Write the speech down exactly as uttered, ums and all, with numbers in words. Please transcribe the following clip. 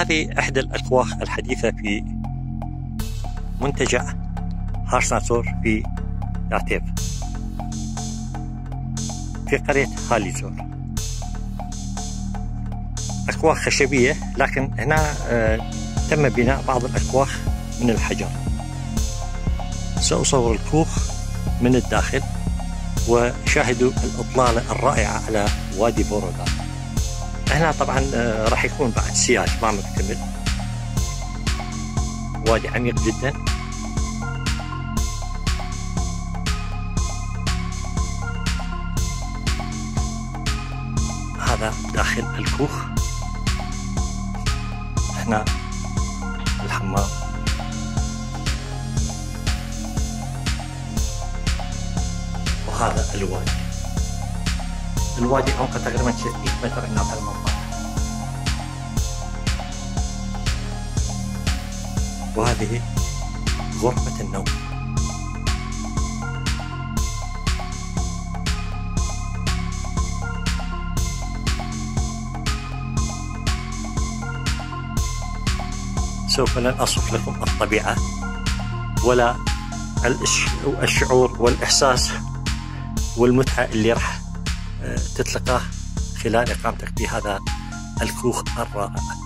هذه إحدى الأكواخ الحديثة في منتجع هارسناتور في دارتيف في قرية هاليزور. أكواخ خشبية، لكن هنا آه تم بناء بعض الأكواخ من الحجر. سأصور الكوخ من الداخل وشاهدوا الإطلالة الرائعة على وادي بورودار. هنا طبعا آه راح يكون بعد سياج ما مكتمل، وادي عميق جدا. هذا داخل الكوخ، هنا الحمام، وهذا الوادي. الوادي عمقه تقريبا ستمئة متر هنا في المنطقة. وهذه غرفة النوم. سوف لن أصف لكم الطبيعة ولا الشعور والإحساس والمتعة اللي راح تتلقاه خلال إقامتك في هذا الكوخ الرائع.